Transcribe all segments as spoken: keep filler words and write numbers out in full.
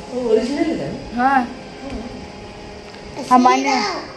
Original है। हाँ हमारे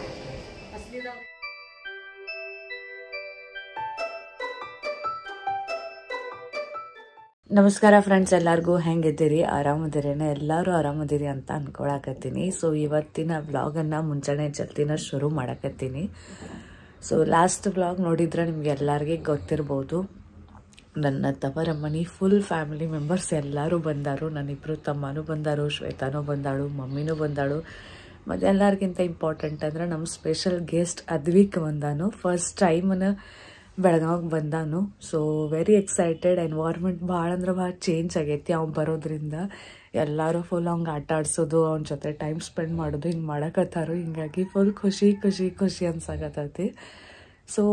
ನಮಸ್ಕಾರ ಫ್ರೆಂಡ್ಸ್, ಎಲ್ಲರಿಗೂ ಹೆಂಗಿದ್ದೀರಿ? ಆರಾಮದಿರೇನೆ? ಎಲ್ಲರೂ ಆರಾಮದಿರಿ ಅಂತ ಅನ್ಕೊಳಕತ್ತೀನಿ. ಸೊ ಇವತ್ತಿನ ವ್ಲಾಗನ್ನು ಮುಂಚೆನೇ ಜಲ್ದಿನ ಶುರು ಮಾಡಕತ್ತೀನಿ. ಸೊ ಲಾಸ್ಟ್ ವ್ಲಾಗ್ ನೋಡಿದ್ರೆ ನಿಮ್ಗೆ ಎಲ್ಲರಿಗೆ ಗೊತ್ತಿರ್ಬೋದು, ನನ್ನ ತವರ ಮನೆ ಫುಲ್ ಫ್ಯಾಮಿಲಿ ಮೆಂಬರ್ಸ್ ಎಲ್ಲರೂ ಬಂದಾರು. ನನ್ನಿಬ್ಬರು ತಮ್ಮನೂ ಬಂದಾರು, ಶ್ವೇತಾನೂ ಬಂದಾಳು, ಮಮ್ಮಿನೂ ಬಂದಾಳು. ಮತ್ತು ಎಲ್ಲರಿಗಿಂತ ಇಂಪಾರ್ಟೆಂಟ್ ಅಂದರೆ ನಮ್ಮ ಸ್ಪೆಷಲ್ ಗೆಸ್ಟ್ ಅದ್ವಿಕ್ ಬಂದಾನು. ಫಸ್ಟ್ ಟೈಮನ್ನು ಬೆಳಗಾವಿಗೆ ಬಂದಾನು. So very excited. ಎನ್ವೈರ್ಮೆಂಟ್ ಭಾಳ ಅಂದ್ರೆ ಭಾಳ ಚೇಂಜ್ ಆಗೈತಿ ಅವ್ನು ಬರೋದ್ರಿಂದ. ಎಲ್ಲರೂ ಫುಲ್ ಅವ್ನಿಗೆ ಆಟ ಆಡ್ಸೋದು, ಅವನ ಜೊತೆ ಟೈಮ್ ಸ್ಪೆಂಡ್ ಮಾಡೋದು ಹಿಂಗೆ ಮಾಡಕತ್ತಾರು. ಹಿಂಗಾಗಿ ಫುಲ್ ಖುಷಿ ಖುಷಿ ಖುಷಿ ಅನ್ಸಾಕತ್ತೈತಿ. ಸೊ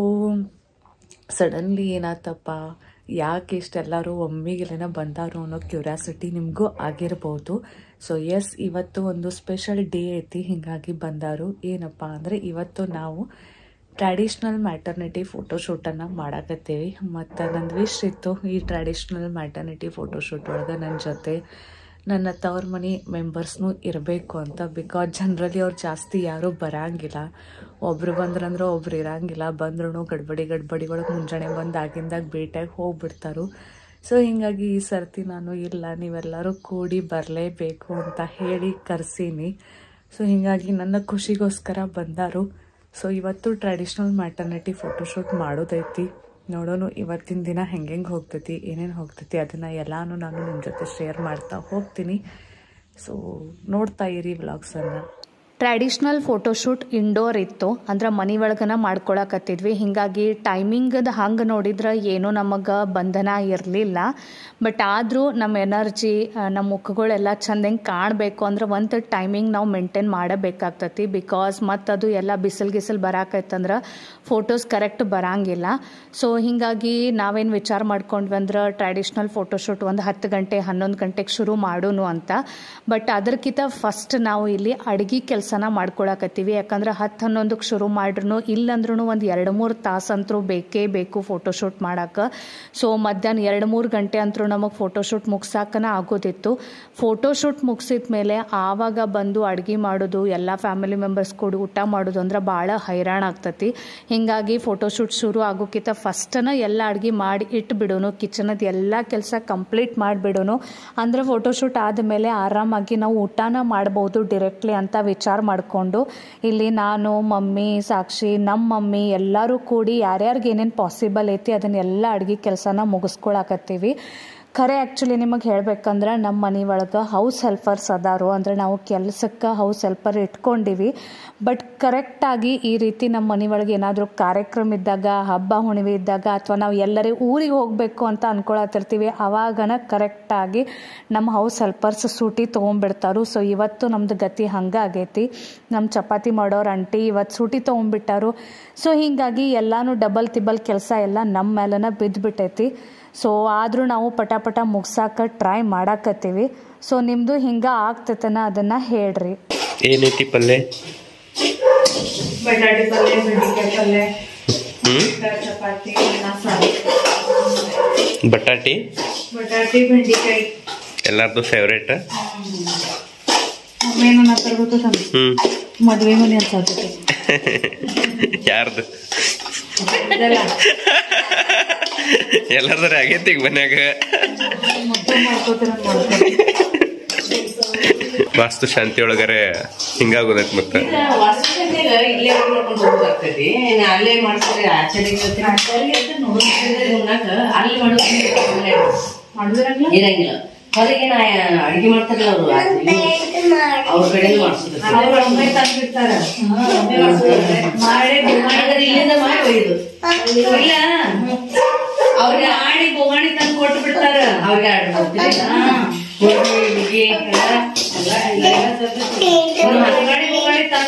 ಸಡನ್ಲಿ ಏನಾತಪ್ಪ, ಯಾಕೆ ಇಷ್ಟೆಲ್ಲರೂ ಒಮ್ಮಿಗೆಲೇನ ಬಂದಾರು ಅನ್ನೋ ಕ್ಯೂರಿಯಾಸಿಟಿ ನಿಮಗೂ ಆಗಿರ್ಬೋದು. ಸೊ ಎಸ್, ಇವತ್ತು ಒಂದು ಸ್ಪೆಷಲ್ ಡೇ ಐತಿ, ಹೀಗಾಗಿ ಬಂದಾರು. ಏನಪ್ಪ ಅಂದರೆ ಇವತ್ತು ನಾವು ಟ್ರ್ಯಾಡಿಷ್ನಲ್ ಮ್ಯಾಟರ್ನಿಟಿ ಫೋಟೋಶೂಟನ್ನು ಮಾಡಾಕತ್ತೀವಿ. ಮತ್ತು ನಂದು ವಿಶ್ ಇತ್ತು ಈ ಟ್ರ್ಯಾಡಿಷ್ನಲ್ ಮ್ಯಾಟರ್ನಿಟಿ ಫೋಟೋಶೂಟ್ ಒಳಗೆ ನನ್ನ ಜೊತೆ ನನ್ನ ತವ್ರ ಮನೆ ಮೆಂಬರ್ಸ್ನೂ ಇರಬೇಕು ಅಂತ. ಬಿಕಾಸ್ ಜನರಲಿ ಅವ್ರು ಜಾಸ್ತಿ ಯಾರೂ ಬರೋಂಗಿಲ್ಲ, ಒಬ್ರು ಬಂದ್ರಂದ್ರೆ ಒಬ್ರು ಇರೋಂಗಿಲ್ಲ. ಬಂದ್ರೂ ಗಡ್ಬಡಿ ಗಡ್ಬಡಿ ಒಳಗೆ ಮುಂಜಾನೆ ಬಂದು ಆಗಿಂದಾಗ ಭೇಟಿಯಾಗಿ ಹೋಗ್ಬಿಡ್ತಾರು. ಸೊ ಹೀಗಾಗಿ ಈ ಸರ್ತಿ ನಾನು ಇಲ್ಲ, ನೀವೆಲ್ಲರೂ ಕೂಡಿ ಬರಲೇಬೇಕು ಅಂತ ಹೇಳಿ ಕರೆಸೀನಿ. ಸೊ ಹೀಗಾಗಿ ನನ್ನ ಖುಷಿಗೋಸ್ಕರ ಬಂದಾರು. ಸೊ ಇವತ್ತು ಟ್ರ್ಯಾಡಿಷ್ನಲ್ ಮ್ಯಾಟರ್ನಿಟಿ ಫೋಟೋಶೂಟ್ ಮಾಡೋದೈತಿ. ನೋಡೋಣ ಇವತ್ತಿನ ದಿನ ಹೆಂಗೆ ಹೆಂಗೆ ಹೋಗ್ತೈತಿ, ಏನೇನು ಹೋಗ್ತೈತಿ, ಅದನ್ನು ಎಲ್ಲನೂ ನಾನು ನಿಮ್ಮ ಜೊತೆ ಶೇರ್ ಮಾಡ್ತಾ ಹೋಗ್ತೀನಿ. ಸೊ ನೋಡ್ತಾ ಇರಿ ವ್ಲಾಗ್ಸನ್ನು. ಟ್ರ್ಯಾಡಿಷ್ನಲ್ ಫೋಟೋಶೂಟ್ ಇಂಡೋರ್ ಇತ್ತು, ಅಂದ್ರೆ ಮನೆ ಒಳಗನ ಮಾಡ್ಕೊಳಕತ್ತಿದ್ವಿ. ಹೀಗಾಗಿ ಟೈಮಿಂಗದ ಹಂಗೆ ನೋಡಿದ್ರೆ ಏನೂ ನಮಗೆ ಬಂಧನ ಇರಲಿಲ್ಲ. ಬಟ್ ಆದರೂ ನಮ್ಮ ಎನರ್ಜಿ, ನಮ್ಮ ಮುಖಗಳೆಲ್ಲ ಚಂದ ಹೆಂಗೆ ಕಾಣಬೇಕು ಅಂದ್ರೆ ಒಂದು ಟೈಮಿಂಗ್ ನಾವು ಮೇಂಟೈನ್ ಮಾಡಬೇಕಾಗ್ತತಿ. ಬಿಕಾಸ್ ಮತ್ತು ಅದು ಎಲ್ಲ ಬಿಸಿಲು ಗಿಸಿಲು ಬರಾಕೈತಂದ್ರೆ ಫೋಟೋಸ್ ಕರೆಕ್ಟ್ ಬರೋಂಗಿಲ್ಲ. ಸೊ ಹೀಗಾಗಿ ನಾವೇನು ವಿಚಾರ ಮಾಡ್ಕೊಂಡ್ವಿ ಅಂದ್ರೆ ಟ್ರ್ಯಾಡಿಷ್ನಲ್ ಫೋಟೋಶೂಟ್ ಒಂದು ಹತ್ತು ಗಂಟೆ ಹನ್ನೊಂದು ಗಂಟೆಗೆ ಶುರು ಮಾಡೋನು ಅಂತ. ಬಟ್ ಅದಕ್ಕಿಂತ ಫಸ್ಟ್ ನಾವು ಇಲ್ಲಿ ಅಡುಗೆ ಕೆಲಸ ಮಾಡ್ಕೊಳಕತ್ತೀವಿ. ಯಾಕಂದ್ರೆ ಹತ್ತು ಹನ್ನೊಂದಕ್ಕೆ ಶುರು ಮಾಡ್ರು ಇಲ್ಲಂದ್ರೂ ಒಂದು ಎರಡು ಮೂರು ತಾಸಂತರೂ ಬೇಕೇ ಬೇಕು ಫೋಟೋಶೂಟ್ ಮಾಡಕ್ಕೆ. ಸೊ ಮಧ್ಯಾಹ್ನ ಎರಡು ಮೂರು ಗಂಟೆ ಅಂತರೂ ನಮಗೆ ಫೋಟೋಶೂಟ್ ಮುಗ್ಸಾಕನ ಆಗೋದಿತ್ತು. ಫೋಟೋಶೂಟ್ ಮುಗಿಸಿದ ಮೇಲೆ ಆವಾಗ ಬಂದು ಅಡುಗೆ ಮಾಡೋದು, ಎಲ್ಲ ಫ್ಯಾಮಿಲಿ ಮೆಂಬರ್ಸ್ ಕೂಡ ಊಟ ಮಾಡೋದು ಅಂದ್ರೆ ಭಾಳ ಹೈರಾಣ ಆಗ್ತತಿ. ಹೀಗಾಗಿ ಫೋಟೋಶೂಟ್ ಶುರು ಆಗೋಕ್ಕಿಂತ ಫಸ್ಟನ ಎಲ್ಲ ಅಡುಗೆ ಮಾಡಿ ಇಟ್ಬಿಡೋನು, ಕಿಚನದು ಎಲ್ಲ ಕೆಲಸ ಕಂಪ್ಲೀಟ್ ಮಾಡಿಬಿಡೋನು. ಅಂದರೆ ಫೋಟೋಶೂಟ್ ಆದಮೇಲೆ ಆರಾಮಾಗಿ ನಾವು ಊಟನ ಮಾಡ್ಬೋದು ಡೈರೆಕ್ಟ್ಲಿ ಅಂತ ವಿಚಾರ ಮಾಡಿಕೊಂಡು ಇಲ್ಲಿ ನಾನು, ಮಮ್ಮಿ, ಸಾಕ್ಷಿ, ನಮ್ಮ ಮಮ್ಮಿ ಎಲ್ಲರೂ ಕೂಡಿ ಯಾರ್ಯಾರಿಗೆ ಏನೇನು ಪಾಸಿಬಲ್ ಐತಿ ಅದನ್ನೆಲ್ಲ ಅಡುಗೆ ಕೆಲಸನ ಮುಗಿಸ್ಕೊಳಕತ್ತೀವಿ. ಖರೆ ಆ್ಯಕ್ಚುಲಿ ನಿಮಗೆ ಹೇಳ್ಬೇಕಂದ್ರೆ ನಮ್ಮ ಮನೆ ಒಳಗೆ ಹೌಸ್ ಹೆಲ್ಪರ್ಸ್ ಅದಾರು, ಅಂದರೆ ನಾವು ಕೆಲಸಕ್ಕೆ ಹೌಸ್ ಹೆಲ್ಪರ್ ಇಟ್ಕೊಂಡಿವಿ. ಬಟ್ ಕರೆಕ್ಟಾಗಿ ಈ ರೀತಿ ನಮ್ಮ ಮನೆ ಒಳಗೆ ಏನಾದರೂ ಕಾರ್ಯಕ್ರಮ ಇದ್ದಾಗ, ಹಬ್ಬ ಹುಣ್ಣಿಮೆ ಇದ್ದಾಗ, ಅಥವಾ ನಾವು ಎಲ್ಲರೇ ಊರಿಗೆ ಹೋಗಬೇಕು ಅಂತ ಅಂದ್ಕೊಳತಿರ್ತೀವಿ, ಆವಾಗನ ಕರೆಕ್ಟಾಗಿ ನಮ್ಮ ಹೌಸ್ ಹೆಲ್ಪರ್ಸ್ ಸೂಟಿ ತೊಗೊಂಡ್ಬಿಡ್ತಾರು. ಸೊ ಇವತ್ತು ನಮ್ಮದು ಗತಿ ಹಂಗೆ ಆಗೈತಿ. ನಮ್ಮ ಚಪಾತಿ ಮಾಡೋರು ಆಂಟಿ ಇವತ್ತು ಸೂಟಿ ತೊಗೊಂಡ್ಬಿಟ್ಟಾರು. ಸೊ ಹೀಗಾಗಿ ಎಲ್ಲನೂ ಡಬಲ್ ತಿಬಲ್ ಕೆಲಸ ಎಲ್ಲ ನಮ್ಮ ಮೇಲನ ಬಿದ್ದುಬಿಟ್ಟೈತಿ. ಸೊ ಆದರೂ ನಾವು ಪಟ ಪಟ ಮುಗ್ಸಾಕ ಟ್ರೈ ಮಾಡಾಕತ್ತೀವಿ. ಸೊ ನಿಮ್ಮದು ಹಿಂಗೆ ಆಗ್ತೈತನ ಅದನ್ನು ಹೇಳ್ರಿ. ಏನೈತಿ ಪಲ್ಯ? ಬಟಾಟೆ ಪಲ್ಯ, ಬೆಂಡೆಕಾಯಿ ಪಲ್ಯ, ಚಪಾತಿ, ಅನ್ನ ಸಾರು. ಬಟಾಟಿ ಬಟಾಟಿ ಬೆಂಡೆಕಾಯಿ ಎಲ್ಲಾರ್ದು ಫೇವ್ರೇಟ್. ಒಮ್ಮೇನು ಮಾತಾಡ ಗೊತ್ತ ಮದುವೆ ಮನೆ ಅನ್ಸತ್ತೆ. ಯಾರ್ದು? ಎಲ್ಲಾರ್ದಾರ ಆಗೈತಿ ಈಗ ಮನ್ಯಾಗ. ವಾಸ್ತು ಶಾಂತಿ ಒಳಗಾರೆ ಹಿಂಗಾಗೋದೈತಿ. ಮತ್ತೆ ಇಲ್ಲೇ ಮಾಡ್ಕೊಂಡು ಹೋಗ್ತೈತಿ, ಅಲ್ಲೇ ಮಾಡ್ತಾರೆ ಆಚರಣೆ ಅಲ್ಲಿ ಮಾಡೋದು ಇರಂಗಿಲ್ಲ. ಹೊರಗೆ ನಾ ಅಡಿಗೆ ಮಾಡ್ತಾರಲ್ಲ ಅವರು ಅವ್ರ ಕಡೆ ಮಾಡ್ಸೋದು, ಇಲ್ಲಿಂದ ಮಾಡಿ ಒಯ್ದು ಇಲ್ಲ ಅವ್ರಿಗೆ ಆಡಿ ಬೋಗಾಣಿ ತಂದು ಕೊಟ್ಟು ಬಿಡ್ತಾರ. ಅವ್ರಿಗೆ ಆಡಿ ಹುಡುಗಿ ಬೋಗಾಣಿ ತಂದು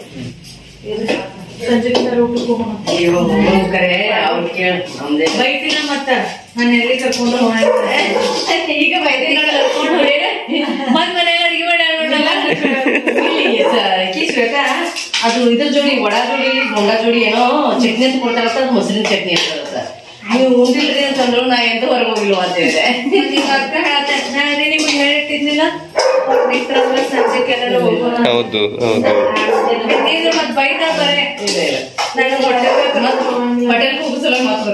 ಬೈತಿಲ್ಲ. ಮತ್ತ ನಾನು ಎಲ್ಲಿ ಕರ್ಕೊಂಡು ಈಗ ಬೈತಿಲ್ಲ ಕರ್ಕೊಂಡು ಹೋಗಿ ಮತ್ ಮನೆಯಲ್ಲಿ ಅಡಿಗೆ ಮಾಡಿ ಶ್ವೇತಾ ಅದು ಇದ್ರ ಜೋಡಿ ವಡಾ ಜೋಡಿ ಬೊಂಡಾ ಜೋಡಿ ಏನೋ ಚಟ್ನಿ ಅಂತ ಕೊಡ್ತಾರತ್ತ, ಅದು ಮೊಸರಿನ ಚಟ್ನಿ ಇರ್ತದತ್ತ. ನೀವು ಉಂಡಿಲ್ರಿ ಅಂತಂದ್ರು ನಾ ಎಂತ ಹೊರಗೆ ಹೋಗಿಲ್ವ ಅಂತ ಹೇಳಿದೆ. ಅರ್ಥ ಹೇಳತ್ತೆ. ನಾನೇ ನಿಮ್ಗೆ ಹೇಳಿಟ್ಟಿದ್ನಿಲ್ಲ ಸಂಜೆಗೆಲ್ಲ ಹೋಗೋಣ. ಹೌದು ಹೌದು ಇದು ಮತ್ತ್ ಬೈದ ಬರೇ ನಾನು ಹೋಟೆಲ್ ಹೋಗಿಸಲ ಮಾತು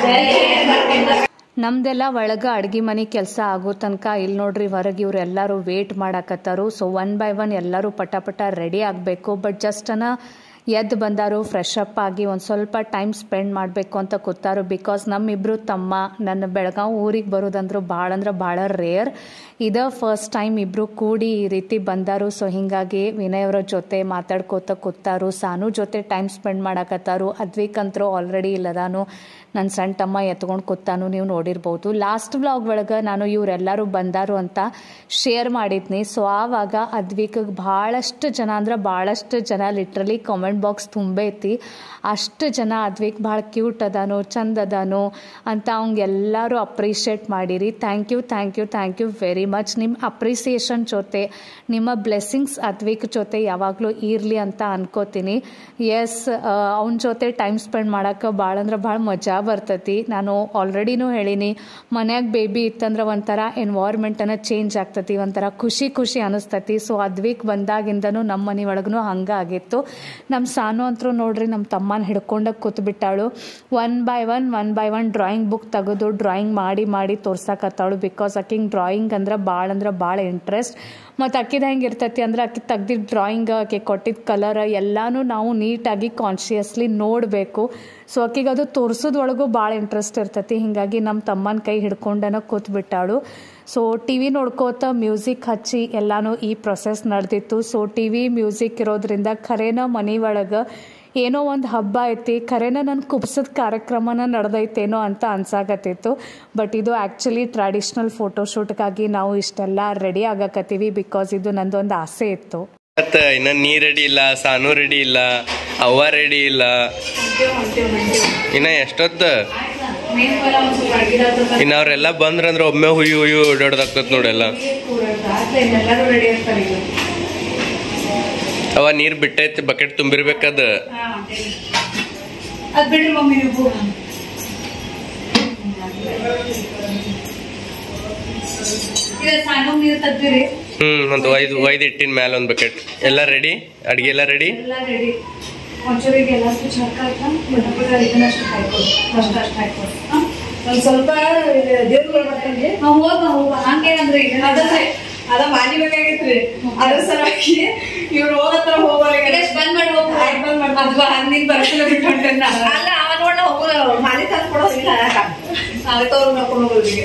ಬರ್ತೀನಿ. ನಮ್ದೆಲ್ಲ ಒಳಗ ಅಡ್ಗೆ ಮನೆ ಕೆಲಸ ಆಗೋ ತನಕ ಇಲ್ಲಿ ನೋಡ್ರಿ ಹೊರಗೆ ಇವ್ರು ಎಲ್ಲರೂ ವೇಟ್ ಮಾಡಾಕತ್ತಾರು. ಸೊ ಒನ್ ಬೈ ಒನ್ ಎಲ್ಲರೂ ಪಟ ಪಟ ರೆಡಿ ಆಗಬೇಕು. ಬಟ್ ಜಸ್ಟ್ ಅನ್ನ ಎದ್ದು ಬಂದಾರು, ಫ್ರೆಶ್ ಅಪ್ ಆಗಿ ಒಂದು ಸ್ವಲ್ಪ ಟೈಮ್ ಸ್ಪೆಂಡ್ ಮಾಡಬೇಕು ಅಂತ ಕೂತಾರು. ಬಿಕಾಸ್ ನಮ್ಮಿಬ್ರು ತಮ್ಮ ನನ್ನ ಬೆಳಗಾವಿ ಊರಿಗೆ ಬರೋದಂದ್ರು ಭಾಳ ಅಂದ್ರೆ ಭಾಳ ರೇರ್. ಇದ ಫಸ್ಟ್ ಟೈಮ್ ಇಬ್ಬರು ಕೂಡಿ ಈ ರೀತಿ ಬಂದಾರು. ಸೊ ಹೀಗಾಗಿ ವಿನಯ್ ಅವರ ಜೊತೆ ಮಾತಾಡ್ಕೋತ ಕೂತಾರು, ಸಾನು ಜೊತೆ ಟೈಮ್ ಸ್ಪೆಂಡ್ ಮಾಡಾಕತ್ತಾರು. ಅದ್ವಿಕಂತರೂ ಆಲ್ರೆಡಿ ಇಲ್ಲದಾನು ನನ್ನ ಸಣ್ಣ ತಮ್ಮ ಎತ್ಕೊಂಡು ಕೂತಾನು, ನೀವು ನೋಡಿರ್ಬೋದು. ಲಾಸ್ಟ್ ವ್ಲಾಗ್ ಒಳಗೆ ನಾನು ಇವರೆಲ್ಲರೂ ಬಂದಾರು ಅಂತ ಶೇರ್ ಮಾಡಿದ್ನಿ. ಸೊ ಆವಾಗ ಅದ್ವಿಕಿಗೆ ಭಾಳಷ್ಟು ಜನ ಅಂದ್ರೆ ಭಾಳಷ್ಟು ಜನ ಲಿಟ್ರಲಿ ಕಾಮೆಂಟ್ ಬಾಕ್ಸ್ ತುಂಬೈತಿ. ಅಷ್ಟು ಜನ ಅದ್ವಿಕ್ ಭಾಳ ಕ್ಯೂಟ್ ಅದಾನು, ಚಂದ ಅದಾನು ಅಂತ ಅವಂಗೆಲ್ಲರೂ ಅಪ್ರಿಷಿಯೇಟ್ ಮಾಡಿರಿ. Thank you thank you thank you very much. ನಿಮ್ಮ ಅಪ್ರಿಸಿಯೇಷನ್ ಜೊತೆ ನಿಮ್ಮ ಬ್ಲೆಸ್ಸಿಂಗ್ಸ್ ಅದ್ವಿಕ್ ಜೊತೆ ಯಾವಾಗಲೂ ಇರಲಿ ಅಂತ ಅನ್ಕೋತೀನಿ. ಎಸ್, ಅವನ ಜೊತೆ ಟೈಮ್ ಸ್ಪೆಂಡ್ ಮಾಡೋಕೆ ಭಾಳ ಅಂದ್ರೆ ಭಾಳ ಮಜಾ ಬರ್ತೈತಿ. ನಾನು ಆಲ್ರೆಡಿನೂ ಹೇಳೀನಿ, ಮನ್ಯಾಗ ಬೇಬಿ ಇತ್ತಂದ್ರೆ ಒಂಥರ ಎನ್ವೈರ್ಮೆಂಟನ್ನು ಚೇಂಜ್ ಆಗ್ತತಿ, ಒಂಥರ ಖುಷಿ ಖುಷಿ ಅನಿಸ್ತತಿ. ಸೊ ಅದ್ವಿಕ್ ಬಂದಾಗಿಂದನೂ ನಮ್ಮ ಮನೆ ಒಳಗೂ ಹಂಗೆ ಆಗಿತ್ತು. ನಮ್ಮ ಸಾನು ಅಂತರೂ ನೋಡ್ರಿ ನಮ್ಮ ತಮ್ಮನ ಹಿಡ್ಕೊಂಡಾಗ ಕೂತ್ಬಿಟ್ಟಾಳು. One by one one by one drawing book ತೆಗೆದು ಡ್ರಾಯಿಂಗ್ ಮಾಡಿ ಮಾಡಿ ತೋರ್ಸಕತ್ತಾಳು. ಬಿಕಾಸ್ ಆಕಿಂಗೆ ಡ್ರಾಯಿಂಗ್ ಅಂದ್ರೆ ಭಾಳ ಅಂದ್ರೆ ಭಾಳ ಇಂಟ್ರೆಸ್ಟ್. ಮತ್ತು ಅಕ್ಕಿದ ಹೆಂಗೆ ಇರ್ತೈತಿ ಅಂದ್ರೆ ಆಕೆ ತೆಗ್ದಿದ್ದ ಡ್ರಾಯಿಂಗ್, ಆಕೆ ಕೊಟ್ಟಿದ್ದ ಕಲರ್ ಎಲ್ಲನೂ ನಾವು ನೀಟಾಗಿ ಕಾನ್ಷಿಯಸ್ಲಿ ನೋಡಬೇಕು. ಸೊ ಆಕಿಗೆ ಅದು ತೋರಿಸೋದ್ರೊಳಗೂ ಭಾಳ ಇಂಟ್ರೆಸ್ಟ್ ಇರ್ತೈತಿ. ಹೀಗಾಗಿ ನಮ್ಮ ತಮ್ಮನ ಕೈ ಹಿಡ್ಕೊಂಡನ ಕೂತ್ಬಿಟ್ಟಾಳು. ಸೊ ಟಿ ವಿ ನೋಡ್ಕೋತ ಮ್ಯೂಸಿಕ್ ಹಚ್ಚಿ ಎಲ್ಲನೂ ಈ ಪ್ರೊಸೆಸ್ ನಡೆದಿತ್ತು. ಸೊ ಟಿ ವಿ ಮ್ಯೂಸಿಕ್ ಇರೋದ್ರಿಂದ ಖರೇನ ಮನೆ ಒಳಗೆ ಏನೋ ಒಂದು ಹಬ್ಬ ಐತಿ, ಖರೇನ ನನ್ನ ಕುಬ್ಸದ ಕಾರ್ಯಕ್ರಮನ ನಡೆದೈತೇನೋ ಅಂತ ಅನ್ಸಾಕತ್ತಿತ್ತು. ಬಟ್ ಇದು ಆ್ಯಕ್ಚುಲಿ ಟ್ರೆಡಿಷ್ನಲ್ ಫೋಟೋಶೂಟ್ಗಾಗಿ ನಾವು ಇಷ್ಟೆಲ್ಲ ರೆಡಿ ಆಗಕತ್ತೀವಿ. ಬಿಕಾಸ್ ಇದು ನಂದೊಂದು ಆಸೆ ಇತ್ತು. ಇನ್ನ ನೀ ರೆಡಿ ಇಲ್ಲ, ಸಾನು ರೆಡಿ ಇಲ್ಲ, ಅವ್ವ ರೆಡಿ ಇಲ್ಲ. ಇನ್ನ ಎಷ್ಟೊತ್ತ ಇನ್ನ ಅವ್ರೆಲ್ಲ ಬಂದ್ರಂದ್ರ ಒಮ್ಮೆ ಹುಯ್ಯು ಹುಯ್ಯು ಓಡಾಡ್ದಾಗ್ತತ್ ನೋಡೆಲ್ಲ. ಅವ ನೀರ್ ಬಿಟ್ಟೈತಿ, ಬಕೆಟ್ ತುಂಬಿರ್ಬೇಕದ. ಹ್ಮ್ ಒಂದು ಐದು ಐದು ಇಟ್ಟಿನ ಮ್ಯಾಲ ಒಂದ್ ಬಕೆಟ್. ಎಲ್ಲ ರೆಡಿ, ಅಡ್ಗೆ ಎಲ್ಲ ರೆಡಿ. ಒಂದ್ ಸ್ವಲ್ಪ ದೇವ್ರುಗಳು ಬರ್ತಾನೆ ಹಂಗೇನಂದ್ರೆ ಅದ ಮಾನಿ ಬೇಕಾಗಿತ್ರಿ. ಅದ್ರ ಸಲುವಾಗಿ ಇವ್ರು ಹೋಗತ್ರ ಹೋಗೋಲ್ಲ, ಬಂದ್ ಮಾಡಿ ಹೋಗ ಬಂದ್ ಮಾಡ್ಬಾರ್ದು. ಹಂದಿನ ಬರ್ಸಲ ಬಿಟ್ಟು ಅಲ್ಲ ಅವ ನೋಡ ಹೋಗ ಮಾಲಿ ತಂದು ಕೊಡೋದಿಲ್ಲ, ಅದಕ್ಕೆ ಅವ್ರು ನೋಡ್ಕೊಂಡು ಹೋಗೋದಿಗೆ.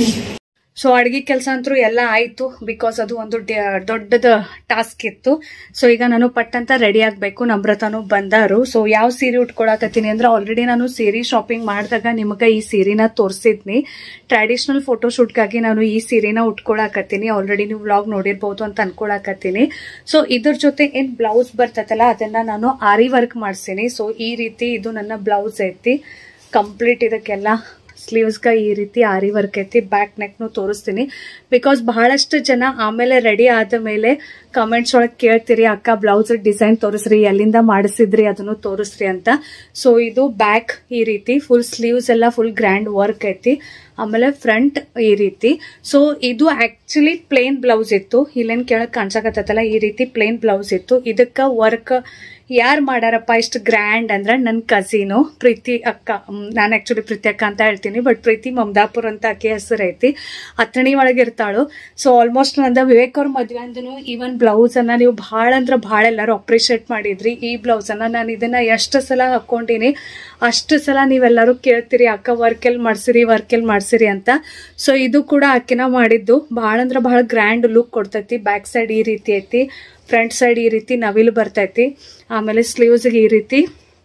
ಸೊ ಅಡ್ಗೆ ಕೆಲಸ ಅಂತೂ ಎಲ್ಲ ಆಯಿತು. ಬಿಕಾಸ್ ಅದು ಒಂದು ದೊಡ್ಡದ ಟಾಸ್ಕ್ ಇತ್ತು. ಸೊ ಈಗ ನಾನು ಪಟ್ಟಂತ ರೆಡಿ ಆಗಬೇಕು. ನಮ್ರತಾನು ಬಂದಾರು. ಸೊ ಯಾವ ಸೀರೆ ಉಟ್ಕೊಳಕತ್ತೀನಿ ಅಂದ್ರೆ ಆಲ್ರೆಡಿ ನಾನು ಸೀರೆ ಶಾಪಿಂಗ್ ಮಾಡಿದಾಗ ನಿಮಗೆ ಈ ಸೀರೆನ ತೋರಿಸಿದ್ನಿ. ಟ್ರೆಡಿಷನಲ್ ಫೋಟೋಶೂಟ್ಗಾಗಿ ನಾನು ಈ ಸೀರೆನ ಉಟ್ಕೊಳಕತ್ತೀನಿ. ಆಲ್ರೆಡಿ ನೀವು ವ್ಲಾಗ್ ನೋಡಿರ್ಬೋದು ಅಂತ ಅನ್ಕೊಳಕತ್ತೀನಿ. ಸೊ ಇದ್ರ ಜೊತೆ ಏನ್ ಬ್ಲೌಸ್ ಬರ್ತೈತಲ್ಲ ಅದನ್ನ ನಾನು ಆರಿ ವರ್ಕ್ ಮಾಡ್ಸೀನಿ. ಸೊ ಈ ರೀತಿ ಇದು ನನ್ನ ಬ್ಲೌಸ್ ಐತಿ ಕಂಪ್ಲೀಟ್. ಇದಕ್ಕೆಲ್ಲ ಸ್ಲೀವ್ಸ್ಗೆ ಈ ರೀತಿ ಆರಿ ವರ್ಕ್ ಐತಿ. ಬ್ಯಾಕ್ ನೆಕ್ನು ತೋರಿಸ್ತೀನಿ. ಬಿಕಾಸ್ ಬಹಳಷ್ಟು ಜನ ಆಮೇಲೆ ರೆಡಿ ಆದ ಮೇಲೆ ಕಮೆಂಟ್ಸ್ ಒಳಗೆ ಕೇಳ್ತೀರಿ, ಅಕ್ಕ ಬ್ಲೌಸ್ ಡಿಸೈನ್ ತೋರಿಸ್ರಿ, ಎಲ್ಲಿಂದ ಮಾಡಿಸಿದ್ರಿ ಅದನ್ನು ತೋರಿಸ್ರಿ ಅಂತ. ಸೊ ಇದು ಬ್ಯಾಕ್ ಈ ರೀತಿ ಫುಲ್ ಸ್ಲೀವ್ಸ್ ಎಲ್ಲ ಫುಲ್ ಗ್ರ್ಯಾಂಡ್ ವರ್ಕ್ ಐತಿ. ಆಮೇಲೆ ಫ್ರಂಟ್ ಈ ರೀತಿ. ಸೊ ಇದು ಆಕ್ಚುಲಿ ಪ್ಲೇನ್ ಬ್ಲೌಸ್ ಇತ್ತು. ಇಲ್ಲೇನ್ ಕೇಳಕ್ ಕಾಣಿಸಕತ್ತಲ್ಲ, ಈ ರೀತಿ ಪ್ಲೇನ್ ಬ್ಲೌಸ್ ಇತ್ತು. ಇದಕ್ಕ ವರ್ಕ್ ಯಾರು ಮಾಡ್ಯಾರಪ್ಪ ಇಷ್ಟು ಗ್ರ್ಯಾಂಡ್ ಅಂದ್ರೆ ನನ್ನ ಕಸಿನು ಪ್ರೀತಿ ಅಕ್ಕ. ನಾನು ಆಕ್ಚುಲಿ ಪ್ರೀತಿ ಅಕ್ಕ ಅಂತ ಹೇಳ್ತೀನಿ, ಬಟ್ ಪ್ರೀತಿ ಮಮದಾಪುರ್ ಅಂತ ಆಕೆ ಹೆಸರು ಐತಿ. ಅಥಣಿ ಒಳಗೆ ಇರ್ತಾಳು. ಸೊ ಆಲ್ಮೋಸ್ಟ್ ನಂದ ವಿವೇಕ್ ಅವ್ರ ಮದ್ವೆ ಅಂದನು ಈವನ್ ಬ್ಲೌಸ್ ಅನ್ನ ನೀವು ಭಾಳ ಅಂದ್ರೆ ಭಾಳ ಎಲ್ಲರೂ ಅಪ್ರಿಷಿಯೇಟ್ ಮಾಡಿದ್ರಿ. ಈ ಬ್ಲೌಸ್ ಅನ್ನ ನಾನು ಇದನ್ನ ಎಷ್ಟು ಸಲ ಹಾಕೊಂಡಿನಿ ಅಷ್ಟು ಸಲ ನೀವೆಲ್ಲರೂ ಕೇಳ್ತೀರಿ, ಅಕ್ಕ ವರ್ಕ್ ಎಲ್ಲಿ ಮಾಡ್ಸಿರಿ ವರ್ಕ್ ಎಲ್ಲಿ ಮಾಡ್ಸಿರಿ ಅಂತ. ಸೊ ಇದು ಕೂಡ ಆಕಿನ ಮಾಡಿದ್ದು. ಭಾಳ ಅಂದ್ರೆ ಭಾಳ ಗ್ರ್ಯಾಂಡ್ ಲುಕ್ ಕೊಡ್ತೈತಿ. ಬ್ಯಾಕ್ ಸೈಡ್ ಈ ರೀತಿ ಐತಿ, ಫ್ರಂಟ್ ಸೈಡ್ ಈ ರೀತಿ ನವಿಲು ಬರ್ತೈತಿ. ಆಮೇಲೆ ಸ್ಲೀವ್ಸ್ಗೆ ಈ ರೀತಿ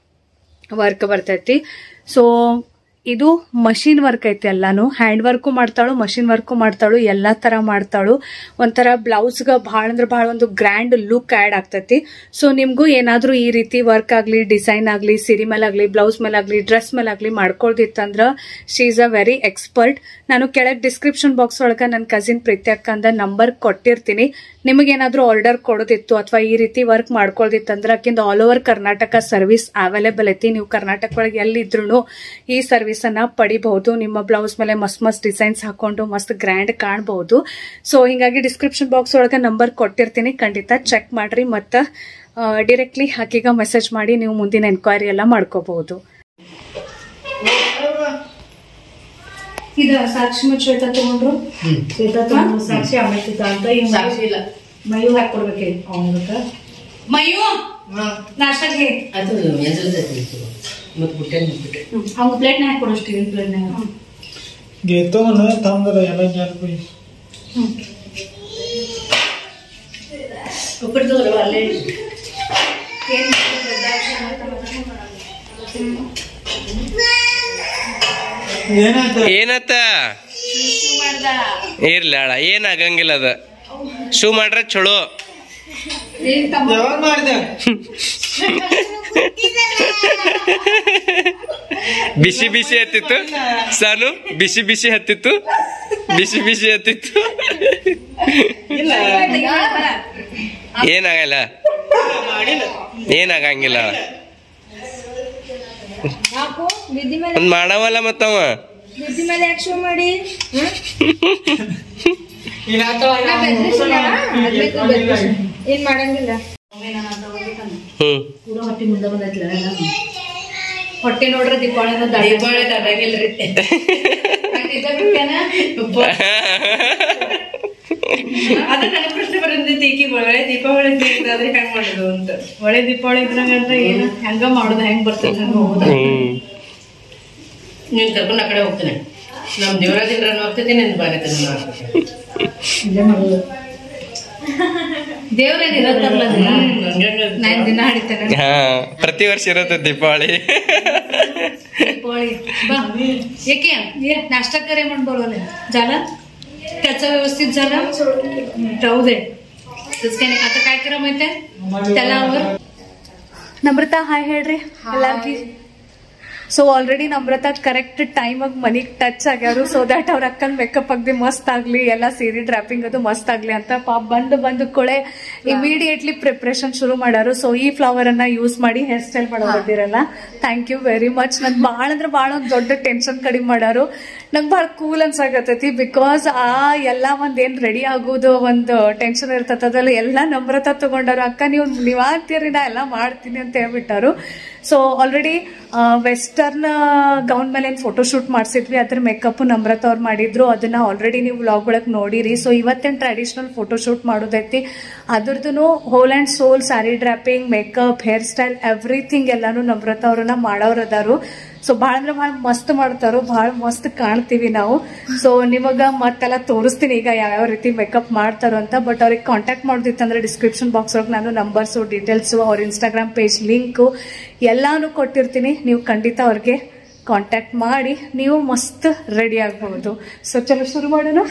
ವರ್ಕ್ ಬರ್ತೈತಿ. ಸೊ ಇದು ಮಷಿನ್ ವರ್ಕ್ ಐತಿ. ಎಲ್ಲಾನು ಹ್ಯಾಂಡ್ ವರ್ಕು ಮಾಡ್ತಾಳು, ಮಷಿನ್ ವರ್ಕು ಮಾಡ್ತಾಳು, ಎಲ್ಲಾ ತರ ಮಾಡ್ತಾಳು. ಒಂಥರ ಬ್ಲೌಸ್ಗ ಭಾಳ ಅಂದ್ರೆ ಭಾಳ ಒಂದು ಗ್ರ್ಯಾಂಡ್ ಲುಕ್ ಆ್ಯಡ್ ಆಗ್ತೈತಿ. ಸೊ ನಿಮ್ಗೂ ಏನಾದ್ರೂ ಈ ರೀತಿ ವರ್ಕ್ ಆಗ್ಲಿ, ಡಿಸೈನ್ ಆಗ್ಲಿ, ಸೀರೆ ಮೇಲಾಗ್ಲಿ, ಬ್ಲೌಸ್ ಮೇಲಾಗ್ಲಿ, ಡ್ರೆಸ್ ಮೇಲಾಗ್ಲಿ ಮಾಡ್ಕೊಳ್ದಿತ್ತಂದ್ರ she is a very expert. ನಾನು ಕೆಳಗೆ ಡಿಸ್ಕ್ರಿಪ್ಷನ್ ಬಾಕ್ಸ್ ಒಳಗ ನನ್ನ ಕಸಿನ್ ಪ್ರೀತಿ ಅಕ್ಕಂದ ನಂಬರ್ ಕೊಟ್ಟಿರ್ತೀನಿ. ನಿಮಗೇನಾದ್ರೂ ಆರ್ಡರ್ ಕೊಡೋದಿತ್ತು ಅಥವಾ ಈ ರೀತಿ ವರ್ಕ್ ಮಾಡ್ಕೊಳ್ದಿತ್ತಂದ್ರ ಆಕಿಂದ all over Karnataka service available ಐತಿ. ನೀವು ಕರ್ನಾಟಕ ಒಳಗೆ ಎಲ್ಲಿದ್ರು ಈ ಸರ್ವಿಸ್ ಸರ್ವಿಸನ್ನು ಪಡಿಬಹುದು. ನಿಮ್ಮ ಬ್ಲೌಸ್ ಮೇಲೆ ಮಸ್ತ್ ಮಸ್ತ್ ಡಿಸೈನ್ಸ್ ಹಾಕೊಂಡು ಮಸ್ತ್ ಗ್ರ್ಯಾಂಡ್ ಕಾಣಬಹುದು. ಸೊ ಹಿಂಗಾಗಿ ಡಿಸ್ಕ್ರಿಪ್ಷನ್ ಬಾಕ್ಸ್ ಒಳಗೆ ನಂಬರ್ ಕೊಟ್ಟಿರ್ತೀನಿ, ಖಂಡಿತ ಚೆಕ್ ಮಾಡ್ರಿ. ಮತ್ತು ಡೈರೆಕ್ಟ್ಲಿ ಹಾಕಿಗ ಮೆಸೇಜ್ ಮಾಡಿ ನೀವು ಮುಂದಿನ ಎನ್ಕ್ವೈರಿ ಎಲ್ಲ ಮಾಡ್ಕೋಬಹುದು. ಇದು ಸಾಕ್ಷಿ ಮತ್ತು ಶ್ವೇತಾ ತಗೊಂಡ್ರು. ಶ್ವೇತಾ ತಗೊಂಡು ಸಾಕ್ಷಿ ಆಮೇಲೆ ಅಂತ ಸಾಕ್ಷಿ ಇಲ್ಲ ಮಯೂ ಹಾಕೊಡ್ಬೇಕೇ ಅವನಕ್ಕ ಮಯೂ ನಾಷ್ಟಕ್ಕೆ ಅದು ಅವ್ನ ಪ್ಲೇಟ್ನ ಹಾಕೊಡು ಸ್ಟೀಲ್ ಪ್ಲೇಟ್ನಾಗ घेतो म्हणून थांब जरा याला घ्यायला पाहिजे. उपडतो अल्ले ಏನತ್ತ ಇರ್ಲಾಳ ಏನಾಗಂಗಿಲ್ಲ ಅದ ಶೂ ಮಾಡ್ರ ಚಲೋ ಯಾವಾಗ ಮಾಡಿದೆ ಬಿಸಿ ಬಿಸಿ ಹತ್ತಿತ್ತು ಸಾನು ಬಿಸಿ ಬಿಸಿ ಹತ್ತಿತ್ತು ಬಿಸಿ ಬಿಸಿ ಹತ್ತಿತ್ತು ಏನಾಗಲ್ಲ ಏನಾಗಂಗಿಲ್ಲ ಒಂದ್ ಮಾಡವಲ್ಲ ಮತ್ತವ ಮಾಡಿ ಏನ್ ಮಾಡಂಗಿಲ್ಲ. ಹೊಟ್ಟೆ ಮುಂದೆ ಬಂದೈತ್ಲ ಹೊಟ್ಟೆ ನೋಡ್ರಿ ದೀಪಾವಳಿ ದೀಪಾವಳಿ ತಡಂಗಿಲ್ರಿ ಅದ ನನ್ನ ಪ್ರಶ್ನೆ ಬರಂದೈತಿ ಈಕಿ ಒಳ್ಳೆ ದೀಪಾವಳಿ ಆದ್ರೆ ಹೆಂಗ್ ಮಾಡುದು ಅಂತ. ಒಳ್ಳೆ ದೀಪಾವಳಿ ಇದ್ರಂಗಂದ್ರೆ ಏನು ಹೆಂಗ ಮಾಡುದು ಹೆಂಗ್ ಬರ್ತದ ಹಂಗ ಹೋಗುದ. ನೀನ್ ಕರ್ಕೊಂಡ್ ಆ ಕಡೆ ಹೋಗ್ತೇನೆ ನಮ್ ದೇವರಾಜಿನ ಹೋಗ್ತೈತಿ ನಿನ್ ಬಾರೈತೆ ಇಲ್ಲೇ ಮಾಡುದು ದೇವ್ರೇನ್ ಇರತ್ತಲ್ಲ ನಾನ್ ದಿನ ಹಿಡಿತೇನೆ. ಹಾ ಪ್ರತಿ ವರ್ಷ ಇರುತ್ತೆ ದೀಪಾವಳಿ. दीपावली एके नाश्ता करे म्हणून बोलवले झाला त्याचा व्यवस्थित झाला राहू दे तस काय नाही. आता काय करा माहितीये त्याला आवर ನಮ್ರತಾ ಹಾಯ್ ಹೇಳ್ರಿ ಎಲ್ಲಾರ್ಗಿ. ಸೊ ಆಲ್ರೆಡಿ ನಮ್ರತಾ ಕರೆಕ್ಟ್ ಟೈಮಾಗ ಮನಿಗೆ ಟಚ್ ಆಗ್ಯಾರು. ಸೊ ದಟ್ ಅವ್ರ ಅಕ್ಕನ ಮೇಕಪ್ ಆಗದೆ ಮಸ್ತ್ ಆಗ್ಲಿ, ಎಲ್ಲ ಸೀರೆ ಡ್ರಾಪಿಂಗ್ ಅದು ಮಸ್ತ್ ಆಗ್ಲಿ ಅಂತ ಪಾಪ ಬಂದು ಬಂದು ಕೊಳೆ ಇಮಿಡಿಯೇಟ್ಲಿ ಪ್ರಿಪ್ರೇಷನ್ ಶುರು ಮಾಡ್ಯಾರು. ಸೊ ಈ ಫ್ಲವರ್ ಅನ್ನ ಯೂಸ್ ಮಾಡಿ ಹೇರ್ ಸ್ಟೈಲ್ ಮಾಡೋದಿರಲ್ಲ. Thank you very much. ನನ್ ಭಾಳ ಅಂದ್ರೆ ಭಾಳ ಒಂದು ದೊಡ್ಡ ಟೆನ್ಷನ್ ಕಡಿಮೆ ಮಾಡ್ಯಾರು. ನಂಗೆ ಭಾಳ ಕೂಲ್ ಅನ್ಸಾಕತ್ತೈತಿ. ಬಿಕಾಸ್ ಆ ಎಲ್ಲ ಒಂದ್ ಏನ್ ರೆಡಿ ಆಗೋದು ಒಂದು ಟೆನ್ಷನ್ ಇರ್ತದ ಅದ್ರಲ್ಲಿ ಎಲ್ಲ ನಮ್ರತಾ ತಗೊಂಡಾರು. ಅಕ್ಕ ನೀವು ನೀವ್ ಆಗ್ತೀರಿ ನಾ ಎಲ್ಲ ಮಾಡ್ತೀನಿ ಅಂತ ಹೇಳ್ಬಿಟ್ಟಾರು. ಸೊ ಆಲ್ರೆಡಿ ವೆಸ್ಟರ್ನ್ ಗೌನ್ ಮೇಲೆ ಏನ್ ಫೋಟೋ ಶೂಟ್ ಮಾಡ್ಸಿದ್ವಿ ಅದ್ರ ಮೇಕಪ್ ನಮ್ರತಾ ಅವ್ರು ಮಾಡಿದ್ರು. ಅದನ್ನ ಆಲ್ರೆಡಿ ನೀವು ವ್ಲಾಗ್ ಒಳಗೆ ನೋಡಿರಿ. ಸೊ ಇವತ್ತೇನ್ ಟ್ರೆಡಿಷನಲ್ ಫೋಟೋ ಶೂಟ್ ಮಾಡೋದೈತಿ ಅದ್ರದ್ದು whole and soul sari draping makeup hair style everything ಎಲ್ಲಾನು ನಮ್ರತಾ ಅವ್ರನ್ನ ಮಾಡೋರ್ ಅದಾರು. ಸೊ ಭಾಳ ಅಂದ್ರೆ ಭಾಳ ಮಸ್ತ್ ಮಾಡ್ತಾರೋ, ಭಾಳ ಮಸ್ತ್ ಕಾಣ್ತೀವಿ ನಾವು. ಸೊ ನಿಮಗ ಮತ್ತೆಲ್ಲ ತೋರಿಸ್ತೀನಿ ಈಗ ಯಾವ್ಯಾವ ರೀತಿ ಮೇಕಪ್ ಮಾಡ್ತಾರೋ ಅಂತ. ಬಟ್ ಅವ್ರಿಗೆ ಕಾಂಟ್ಯಾಕ್ಟ್ ಮಾಡೋದಿತ್ತಂದ್ರೆ ಡಿಸ್ಕ್ರಿಪ್ಷನ್ ಬಾಕ್ಸ್ ಒಳಗೆ ನಾನು ನಂಬರ್ಸು ಡೀಟೇಲ್ಸು ಅವ್ರ ಇನ್ಸ್ಟಾಗ್ರಾಮ್ ಪೇಜ್ ಲಿಂಕು ಎಲ್ಲಾನು ಕೊಟ್ಟಿರ್ತೀನಿ. ನೀವು ಖಂಡಿತ ಅವ್ರಿಗೆ ಕಾಂಟ್ಯಾಕ್ಟ್ ಮಾಡಿ ನೀವು ಮಸ್ತ್ ರೆಡಿ ಆಗಬಹುದು. ಸೊ ಚಲೋ ಶುರು ಮಾಡೋಣ.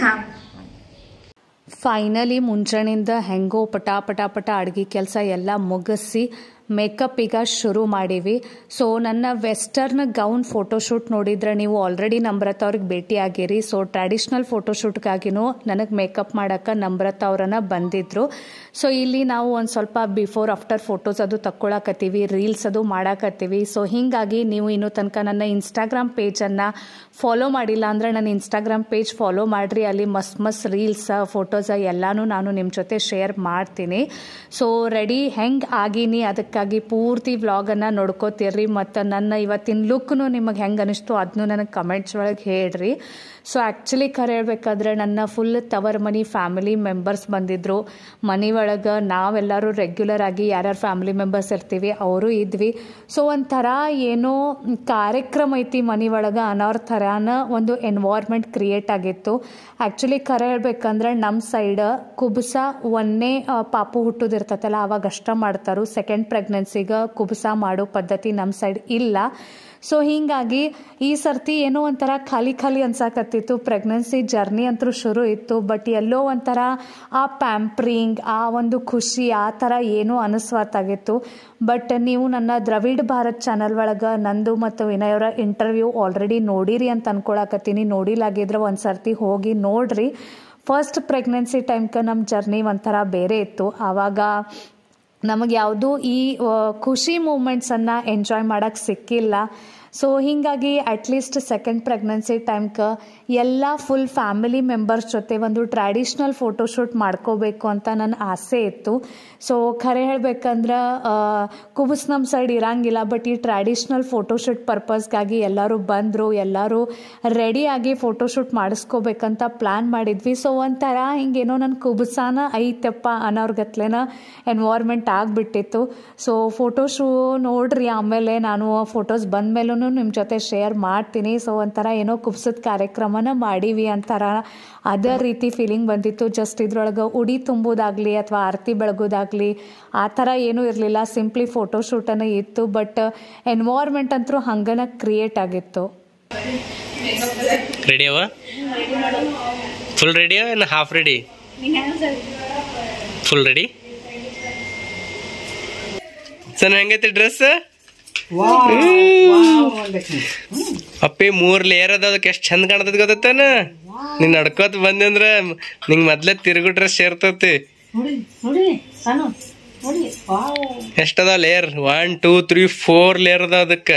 ಫೈನಲಿ ಮುಂಜಾನೆಯಿಂದ ಹೆಂಗೋ ಪಟ ಪಟ ಪಟ ಅಡುಗೆ ಕೆಲಸ ಎಲ್ಲ ಮುಗಿಸಿ ಮೇಕಪ್ ಈಗ ಶುರು ಮಾಡೀವಿ. ಸೊ ನನ್ನ ವೆಸ್ಟರ್ನ್ ಗೌನ್ ಫೋಟೋಶೂಟ್ ನೋಡಿದ್ರೆ ನೀವು ಆಲ್ರೆಡಿ ನಮ್ರತಾ ಅವ್ರಿಗೆ ಭೇಟಿ ಆಗಿರಿ. ಸೊ ಟ್ರೆಡಿಷ್ನಲ್ ಫೋಟೋಶೂಟ್ಗಾಗಿನೂ ನನಗೆ ಮೇಕಪ್ ಮಾಡೋಕ್ಕೆ ನಮ್ರತಾ ಅವರನ್ನ ಬಂದಿದ್ರು. ಸೊ ಇಲ್ಲಿ ನಾವು ಒಂದು ಸ್ವಲ್ಪ ಬಿಫೋರ್ ಆಫ್ಟರ್ ಫೋಟೋಸ್ ಅದು ತಕ್ಕೊಳಕತ್ತೀವಿ, ರೀಲ್ಸ್ ಅದು ಮಾಡಾಕತ್ತೀವಿ. ಸೊ ಹೀಗಾಗಿ ನೀವು ಇನ್ನೂ ತನಕ ನನ್ನ ಇನ್ಸ್ಟಾಗ್ರಾಮ್ ಪೇಜನ್ನು ಫಾಲೋ ಮಾಡಿಲ್ಲ ಅಂದರೆ ನನ್ನ ಇನ್ಸ್ಟಾಗ್ರಾಮ್ ಪೇಜ್ ಫಾಲೋ ಮಾಡಿರಿ. ಅಲ್ಲಿ ಮಸ್ತ್ ಮಸ್ತ್ ರೀಲ್ಸ್ ಫೋಟೋಸ್ ಎಲ್ಲನೂ ನಾನು ನಿಮ್ಮ ಜೊತೆ ಶೇರ್ ಮಾಡ್ತೀನಿ. ಸೊ ರೆಡಿ ಹೆಂಗೆ ಆಗೀನಿ ಅದಕ್ಕಾಗಿ ಪೂರ್ತಿ ವ್ಲಾಗನ್ನು ನೋಡ್ಕೋತೀರಿ. ಮತ್ತು ನನ್ನ ಇವತ್ತಿನ ಲುಕ್ನು ನಿಮಗೆ ಹೆಂಗೆ ಅನಿಸ್ತು ಅದನ್ನು ನನಗೆ ಕಮೆಂಟ್ಸ್ ಒಳಗೆ ಹೇಳ್ರಿ. ಸೊ ಆ್ಯಕ್ಚುಲಿ ಖರೆ ಹೇಳ್ಬೇಕಾದ್ರೆ ನನ್ನ ಫುಲ್ ತವರ್ ಮನಿ ಫ್ಯಾಮಿಲಿ ಮೆಂಬರ್ಸ್ ಬಂದಿದ್ದರು ಮನೆ ಒಳಗೆ. ನಾವೆಲ್ಲರೂ ರೆಗ್ಯುಲರ್ ಆಗಿ ಯಾರ್ಯಾರು ಫ್ಯಾಮಿಲಿ ಮೆಂಬರ್ಸ್ ಇರ್ತೀವಿ ಅವರು ಇದ್ವಿ. ಸೊ ಒಂಥರ ಏನೋ ಕಾರ್ಯಕ್ರಮ ಐತಿ ಮನೆ ಒಳಗೆ ಅನ್ನೋರ ಥರನ ಒಂದು ಎನ್ವೈರ್ಮೆಂಟ್ ಕ್ರಿಯೇಟ್ ಆಗಿತ್ತು. ಆ್ಯಕ್ಚುಲಿ ಖರೆ ಹೇಳ್ಬೇಕಂದ್ರೆ ನಮ್ಮ ಸೈಡ್ ಕುಬುಸ ಒಂದೇ ಪಾಪು ಹುಟ್ಟೋದಿರ್ತೈತಲ್ಲ ಅವಾಗ ಅಷ್ಟ ಮಾಡ್ತಾರು. ಸೆಕೆಂಡ್ ಪ್ರೆಗ್ನೆನ್ಸಿಗೆ ಕುಬುಸ ಮಾಡೋ ಪದ್ಧತಿ ನಮ್ಮ ಸೈಡ್ ಇಲ್ಲ. ಸೊ ಹೀಗಾಗಿ ಈ ಸರ್ತಿ ಏನೋ ಒಂಥರ ಖಾಲಿ ಖಾಲಿ ಅನ್ಸಾಕತ್ತಿತ್ತು. ಪ್ರೆಗ್ನೆನ್ಸಿ ಜರ್ನಿ ಅಂತೂ ಶುರು ಇತ್ತು, ಬಟ್ ಎಲ್ಲೋ ಒಂಥರ ಆ ಪ್ಯಾಂಪ್ರಿಂಗ್ ಆ ಒಂದು ಖುಷಿ ಆ ಥರ ಏನೋ ಅನಿಸ್ವಾತಾಗಿತ್ತು. ಬಟ್ ನೀವು ನನ್ನ ದ್ರವಿಡ್ ಭಾರತ್ ಚಾನಲ್ ಒಳಗೆ ನಂದು ಮತ್ತು ವಿನಯ್ ಅವರ ಇಂಟರ್ವ್ಯೂ ಆಲ್ರೆಡಿ ನೋಡಿರಿ ಅಂತ ಅನ್ಕೊಳಕತ್ತೀನಿ. ನೋಡಿಲಾಗಿದ್ರೆ ಒಂದು ಸರ್ತಿ ಹೋಗಿ ನೋಡ್ರಿ. ಫಸ್ಟ್ ಪ್ರೆಗ್ನೆನ್ಸಿ ಟೈಮ್ಗೆ ನಮ್ಮ ಜರ್ನಿ ಒಂಥರ ಬೇರೆ ಇತ್ತು. ಆವಾಗ ನಮಗೆ ಯಾವುದೂ ಈ ಖುಷಿ ಮೂಮೆಂಟ್ಸನ್ನು ಎಂಜಾಯ್ ಮಾಡೋಕ್ಕೆ ಸಿಕ್ಕಿಲ್ಲ. ಸೊ ಹೀಗಾಗಿ ಅಟ್ಲೀಸ್ಟ್ ಸೆಕೆಂಡ್ ಪ್ರೆಗ್ನೆನ್ಸಿ ಟೈಮ್ಗೆ ಎಲ್ಲ ಫುಲ್ ಫ್ಯಾಮಿಲಿ ಮೆಂಬರ್ಸ್ ಜೊತೆ ಒಂದು ಟ್ರ್ಯಾಡಿಷ್ನಲ್ ಫೋಟೋಶೂಟ್ ಮಾಡ್ಕೋಬೇಕು ಅಂತ ನನ್ನ ಆಸೆ ಇತ್ತು. ಸೊ ಖರೆ ಹೇಳ್ಬೇಕಂದ್ರೆ ಕುಬುಸ್ ನಮ್ಮ ಸೈಡ್ ಇರಂಗಿಲ್ಲ, ಬಟ್ ಈ ಟ್ರ್ಯಾಡಿಷ್ನಲ್ ಫೋಟೋಶೂಟ್ ಪರ್ಪಸ್ಗಾಗಿ ಎಲ್ಲರೂ ಬಂದರು, ಎಲ್ಲರೂ ರೆಡಿಯಾಗಿ ಫೋಟೋಶೂಟ್ ಮಾಡಿಸ್ಕೋಬೇಕಂತ ಪ್ಲ್ಯಾನ್ ಮಾಡಿದ್ವಿ. ಸೊ ಒಂಥರ ಹಿಂಗೇನೋ ನನ್ನ ಕುಬುಸಾನ ಐತಪ್ಪ ಅನ್ನೋರ್ಗತ್ಲೇನ ಎನ್ವೈರ್ಮೆಂಟ್ ಆಗಿಬಿಟ್ಟಿತ್ತು. ಸೊ ಫೋಟೋಶೂ ನೋಡ್ರಿ, ಆಮೇಲೆ ನಾನು ಫೋಟೋಸ್ ಬಂದ ಮೇಲೂ ನಿಮ್ಮ ಜೊತೆ ಶೇರ್ ಮಾಡ್ತೀನಿ. ಸೊ ಒಂಥರ ಏನೋ ಕುಬ್ಸದ ಕಾರ್ಯಕ್ರಮನ ಮಾಡೀವಿ ಅಂತಾರ ಅದೇ ರೀತಿ ಫೀಲಿಂಗ್ ಬಂದಿತ್ತು. ಜಸ್ಟ್ ಇದ್ರೊಳಗೆ ಉಡಿ ತುಂಬೋದಾಗಲಿ ಅಥವಾ ಆರತಿ ಬೆಳಗೋದಾಗಲಿ ಆ ಥರ ಏನೂ ಇರಲಿಲ್ಲ, ಸಿಂಪ್ಲಿ ಫೋಟೋಶೂಟನ್ನು ಇತ್ತು. ಬಟ್ ಎನ್ವೈರ್ಮೆಂಟ್ ಅಂತೂ ಹಂಗನ ಕ್ರಿಯೇಟ್ ಆಗಿತ್ತು. ರೆಡಿ ಅವ ಫುಲ್ ರೆಡಿ ಏನು half ready? Full ready. Sir ಹೆಂಗೈತಿ ಡ್ರೆಸ್? ಅಪ್ಪಿ ಮೂರ್ ಲೇಯರ್ ಅದ, ಅದಕ್ಕೆ ಎಷ್ಟು ಚಂದ ಕಾಣತದ ಗೊತ್ತೇನ? ನೀನ್ ನಡ್ಕೋತ ಬಂದೆ ಅಂದ್ರ ನಿಂಗ್ ಮೊದ್ಲೇ ತಿರುಗು ಡ್ರೆಸ್ ಸೇರ್ತತಿ. ಎಷ್ಟದ layer? One two three four layer ಅದ ಅದಕ್ಕ.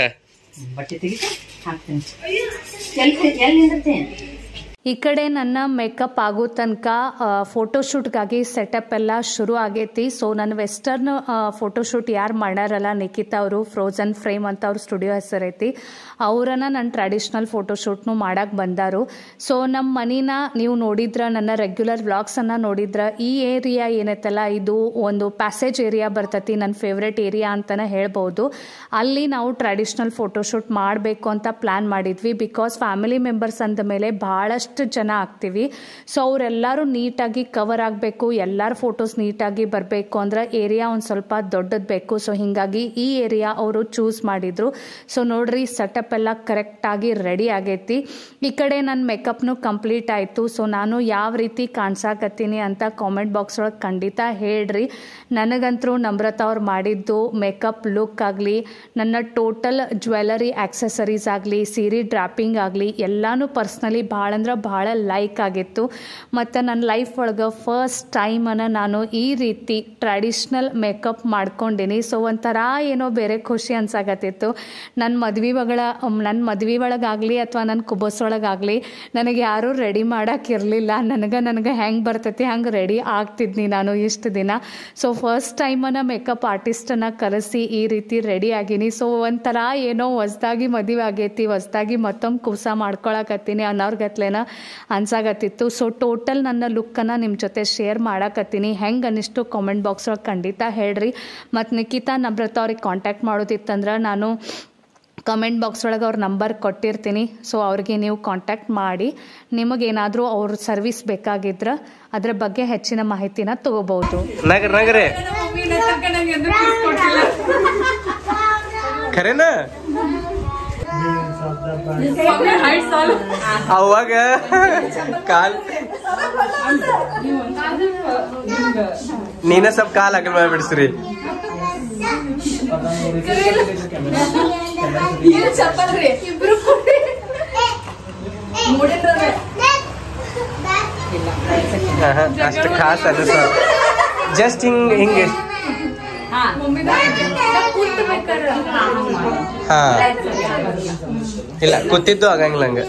ಈ ಕಡೆ ನನ್ನ ಮೇಕಪ್ ಆಗೋ ತನಕ ಫೋಟೋಶೂಟ್ಗಾಗಿ ಸೆಟಪ್ ಎಲ್ಲ ಶುರು ಆಗೈತಿ. ಸೊ ನನ್ನ ವೆಸ್ಟರ್ನ್ ಫೋಟೋಶೂಟ್ ಯಾರು ಮಾಡ್ಯಾರಲ್ಲ, ನಿಖಿತಾ ಅವರು, ಫ್ರೋಝನ್ ಫ್ರೇಮ್ ಅಂತ ಅವ್ರ ಸ್ಟುಡಿಯೋ ಹೆಸರೈತಿ, ಅವರನ್ನ ನನ್ನ ಟ್ರೆಡಿಷ್ನಲ್ ಫೋಟೋಶೂಟ್ನು ಮಾಡಕ್ಕೆ ಬಂದಾರು. ಸೊ ನಮ್ಮ ಮನಿನ ನೀವು ನೋಡಿದ್ರ, ನನ್ನ ರೆಗ್ಯುಲರ್ ವ್ಲಾಗ್ಸನ್ನು ನೋಡಿದ್ರ, ಈ ಏರಿಯಾ ಏನೈತಲ್ಲ ಇದು ಒಂದು ಪ್ಯಾಸೇಜ್ ಏರಿಯಾ ಬರ್ತೈತಿ, ನನ್ನ ಫೇವ್ರೆಟ್ ಏರಿಯಾ ಅಂತಲೇ ಹೇಳ್ಬೋದು. ಅಲ್ಲಿ ನಾವು ಟ್ರೆಡಿಷ್ನಲ್ ಫೋಟೋಶೂಟ್ ಮಾಡಬೇಕು ಅಂತ ಪ್ಲ್ಯಾನ್ ಮಾಡಿದ್ವಿ. ಬಿಕಾಸ್ ಫ್ಯಾಮಿಲಿ ಮೆಂಬರ್ಸ್ ಅಂದ ಮೇಲೆ ಭಾಳಷ್ಟು ಜನ ಆಗ್ತೀವಿ. ಸೊ ಅವರೆಲ್ಲರೂ ನೀಟಾಗಿ ಕವರ್ ಆಗಬೇಕು, ಎಲ್ಲರ ಫೋಟೋಸ್ ನೀಟಾಗಿ ಬರಬೇಕು ಅಂದ್ರೆ ಏರಿಯಾ ಒಂದು ಸ್ವಲ್ಪ ದೊಡ್ಡದು ಬೇಕು. ಸೊ ಹೀಗಾಗಿ ಈ ಏರಿಯಾ ಅವರು ಚೂಸ್ ಮಾಡಿದ್ರು. ಸೊ ನೋಡ್ರಿ, ಸೆಟಪ್ ಎಲ್ಲ ಕರೆಕ್ಟಾಗಿ ರೆಡಿ ಆಗೈತಿ. ಈ ಕಡೆ ನನ್ನ ಮೇಕಪ್ನು ಕಂಪ್ಲೀಟ್ ಆಯಿತು. ಸೊ ನಾನು ಯಾವ ರೀತಿ ಕಾಣಿಸಾಕತ್ತೀನಿ ಅಂತ ಕಾಮೆಂಟ್ ಬಾಕ್ಸ್ ಒಳಗೆ ಖಂಡಿತ ಹೇಳ್ರಿ. ನನಗಂತರೂ ನಮ್ರತಾ ಅವ್ರು ಮಾಡಿದ್ದು ಮೇಕಪ್ ಲುಕ್ ಆಗಲಿ, ನನ್ನ ಟೋಟಲ್ ಜ್ಯುವೆಲರಿ ಆಕ್ಸೆಸರೀಸ್ ಆಗಲಿ, ಸೀರೆ ಡ್ರಾಪಿಂಗ್ ಆಗಲಿ ಎಲ್ಲನೂ ಪರ್ಸ್ನಲಿ ಭಾಳ ಅಂದ್ರೆ ಭಾಳ ಲೈಕ್ ಆಗಿತ್ತು. ಮತ್ತು ನನ್ನ ಲೈಫ್ ಒಳಗೆ ಫಸ್ಟ್ ಟೈಮನ್ನು ನಾನು ಈ ರೀತಿ ಟ್ರೆಡಿಷ್ನಲ್ ಮೇಕಪ್ ಮಾಡ್ಕೊಂಡೀನಿ. ಸೊ ಒಂಥರ ಏನೋ ಬೇರೆ ಖುಷಿ ಅನ್ಸಾಕತ್ತಿತ್ತು. ನನ್ನ ಮದ್ವೆ ಒಳಗ ನನ್ನ ಮದ್ವೆ ಒಳಗಾಗಲಿ ಅಥವಾ ನನ್ನ ಕುಬಸ್ ಒಳಗಾಗಲಿ ನನಗೆ ಯಾರೂ ರೆಡಿ ಮಾಡೋಕ್ಕಿರಲಿಲ್ಲ. ನನಗೆ ನನಗೆ ಹೆಂಗೆ ಬರ್ತೈತಿ ಹಂಗೆ ರೆಡಿ ಆಗ್ತಿದ್ನಿ ನಾನು ಇಷ್ಟು ದಿನ. ಸೊ ಫಸ್ಟ್ ಟೈಮನ್ನು ಮೇಕಪ್ ಆರ್ಟಿಸ್ಟನ್ನು ಕರೆಸಿ ಈ ರೀತಿ ರೆಡಿ ಆಗೀನಿ. ಸೊ ಒಂಥರ ಏನೋ ಹೊಸ್ದಾಗಿ ಮದುವೆ ಆಗೈತಿ, ಹೊಸ್ದಾಗಿ ಮತ್ತೊಮ್ಮೆ ಕುಸ ಮಾಡ್ಕೊಳಕತ್ತೀನಿ ಅನ್ನೋರ್ಗತ್ಲೇನ ಅನ್ಸಾಗತ್ತಿತ್ತು. ಸೊ ಟೋಟಲ್ ನನ್ನ ಲುಕ್ಕನ್ನು ನಿಮ್ಮ ಜೊತೆ ಶೇರ್ ಮಾಡಕತ್ತೀನಿ. ಹೆಂಗೆ ಅನ್ನಿಷ್ಟು ಕಾಮೆಂಟ್ ಬಾಕ್ಸ್ ಒಳಗೆ ಖಂಡಿತ ಹೇಳ್ರಿ. ಮತ್ತು ನಿಖಿತಾ ನಮ್ರತಾ ಅವ್ರಿಗೆ ಕಾಂಟ್ಯಾಕ್ಟ್ ಮಾಡೋದಿತ್ತಂದ್ರೆ ನಾನು ಕಮೆಂಟ್ ಬಾಕ್ಸ್ ಒಳಗೆ ಅವ್ರ ನಂಬರ್ ಕೊಟ್ಟಿರ್ತೀನಿ. ಸೊ ಅವ್ರಿಗೆ ನೀವು ಕಾಂಟ್ಯಾಕ್ಟ್ ಮಾಡಿ ನಿಮಗೇನಾದರೂ ಅವ್ರ ಸರ್ವಿಸ್ ಬೇಕಾಗಿದ್ರೆ ಅದ್ರ ಬಗ್ಗೆ ಹೆಚ್ಚಿನ ಮಾಹಿತಿನ ತಗೋಬಹುದು. ಅವಾಗ ಕಾಲ್ ನೀನ ಸ್ವಲ್ಪ ಕಾಲ್ ಹಾಕಲ್ ಮಾಡ್ಬಿಡ್ಸ್ರಿ. ಅಷ್ಟು ಖಾಸ್ ಅದು ಸರ್, ಜಸ್ಟ್ ಹಿಂಗ್ ಹಿಂಗೆ ಹಾ ಇಲ್ಲ ಕೂತಿದ್ದು ಆಗಂಗಿಲ್ಲ ಹಂಗ.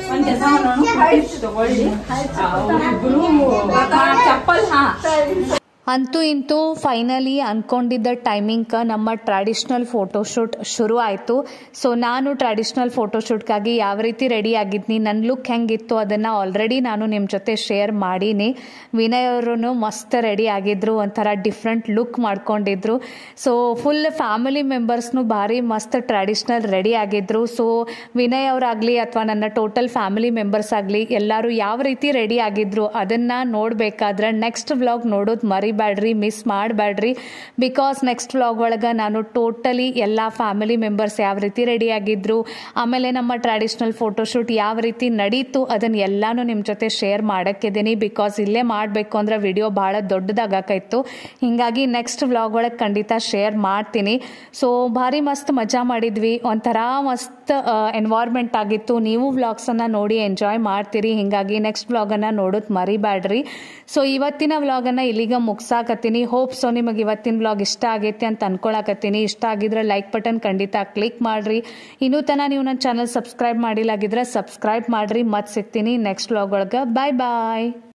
ಅಂತೂ ಇಂತೂ ಫೈನಲಿ ಅಂದ್ಕೊಂಡಿದ್ದ ಟೈಮಿಂಗ್ಗೆ ನಮ್ಮ ಟ್ರ್ಯಾಡಿಷ್ನಲ್ ಫೋಟೋಶೂಟ್ ಶುರು ಆಯಿತು. ಸೊ ನಾನು ಟ್ರ್ಯಾಡಿಷ್ನಲ್ ಫೋಟೋಶೂಟ್ಗಾಗಿ ಯಾವ ರೀತಿ ರೆಡಿ ಆಗಿದ್ನಿ, ನನ್ನ ಲುಕ್ ಹೆಂಗಿತ್ತು ಅದನ್ನು ಆಲ್ರೆಡಿ ನಾನು ನಿಮ್ಮ ಜೊತೆ ಶೇರ್ ಮಾಡೀನಿ. ವಿನಯ್ ಅವರು ಮಸ್ತ್ ರೆಡಿ ಆಗಿದ್ರು, ಒಂಥರ ಡಿಫ್ರೆಂಟ್ ಲುಕ್ ಮಾಡ್ಕೊಂಡಿದ್ರು. ಸೊ ಫುಲ್ ಫ್ಯಾಮಿಲಿ ಮೆಂಬರ್ಸ್ನು ಭಾರಿ ಮಸ್ತ್ ಟ್ರ್ಯಾಡಿಷ್ನಲ್ ರೆಡಿ ಆಗಿದ್ರು. ಸೊ ವಿನಯ್ ಅವರಾಗಲಿ ಅಥವಾ ನನ್ನ ಟೋಟಲ್ ಫ್ಯಾಮಿಲಿ ಮೆಂಬರ್ಸ್ ಆಗಲಿ ಎಲ್ಲರೂ ಯಾವ ರೀತಿ ರೆಡಿ ಆಗಿದ್ರು ಅದನ್ನು ನೋಡಬೇಕಾದ್ರೆ ನೆಕ್ಸ್ಟ್ ವ್ಲಾಗ್ ನೋಡೋದು ಮರಿ ಬ್ಯಾಡ್ರಿ, ಮಿಸ್ ಮಾಡಬೇಡ್ರಿ. ಬಿಕಾಸ್ ನೆಕ್ಸ್ಟ್ ವ್ಲಾಗ್ ಒಳಗೆ ನಾನು ಟೋಟಲಿ ಎಲ್ಲ ಫ್ಯಾಮಿಲಿ ಮೆಂಬರ್ಸ್ ಯಾವ ರೀತಿ ರೆಡಿ ಆಗಿದ್ರು, ಆಮೇಲೆ ನಮ್ಮ ಟ್ರ್ಯಾಡಿಷ್ನಲ್ ಫೋಟೋಶೂಟ್ ಯಾವ ರೀತಿ ನಡೀತು ಅದನ್ನು ಎಲ್ಲಾನು ನಿಮ್ಮ ಜೊತೆ ಶೇರ್ ಮಾಡೋಕ್ಕಿದ್ದೀನಿ. ಬಿಕಾಸ್ ಇಲ್ಲೇ ಮಾಡಬೇಕು ಅಂದ್ರೆ ವಿಡಿಯೋ ಭಾಳ ದೊಡ್ಡದಾಗಕ್ಕಾಯ್ತು. ಹೀಗಾಗಿ ನೆಕ್ಸ್ಟ್ ವ್ಲಾಗ್ ಒಳಗೆ ಖಂಡಿತ ಶೇರ್ ಮಾಡ್ತೀನಿ. ಸೊ ಭಾರಿ ಮಸ್ತ್ ಮಜಾ ಮಾಡಿದ್ವಿ, ಒಂಥರ ಮಸ್ತ್ ಮಸ್ತ್ ಎನ್ವೈರ್ಮೆಂಟ್ ಆಗಿತ್ತು. ನೀವು ವ್ಲಾಗ್ಸನ್ನು ನೋಡಿ ಎಂಜಾಯ್ ಮಾಡ್ತೀರಿ, ಹೀಗಾಗಿ ನೆಕ್ಸ್ಟ್ ವ್ಲಾಗನ್ನು ನೋಡೋದು ಮರಿಬೇಡ್ರಿ. ಸೊ ಇವತ್ತಿನ ವ್ಲಾಗನ್ನು ಇಲ್ಲಿಗ ಮುಗ್ಸಾಕತ್ತೀನಿ. ಹೋಪ್ ಸೊ ನಿಮಗೆ ಇವತ್ತಿನ ವ್ಲಾಗ್ ಇಷ್ಟ ಆಗೈತೆ ಅಂತ ಅನ್ಕೊಳಕತ್ತೀನಿ. ಇಷ್ಟ ಆಗಿದ್ರೆ ಲೈಕ್ ಬಟನ್ ಖಂಡಿತ ಕ್ಲಿಕ್ ಮಾಡ್ರಿ. ಇನ್ನೂ ತನಕ ನೀವು ನನ್ನ ಚಾನಲ್ ಸಬ್ಸ್ಕ್ರೈಬ್ ಮಾಡಿಲ್ಲಾಗಿದ್ರೆ ಸಬ್ಸ್ಕ್ರೈಬ್ ಮಾಡ್ರಿ. ಮತ್ತೆ ಸಿಗ್ತೀನಿ ನೆಕ್ಸ್ಟ್ ವ್ಲಾಗ್ ಒಳಗೆ. ಬಾಯ್ ಬಾಯ್.